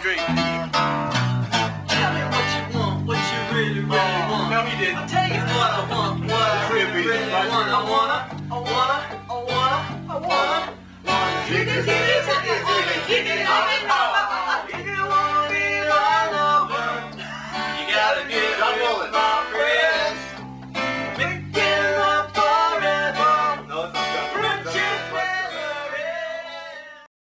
Drake. Tell me what you want, what you really want. No, he didn't. I'll tell you what I want, what I really want. I wanna. Jiggy, jiggy, jiggy, jiggy, jiggy,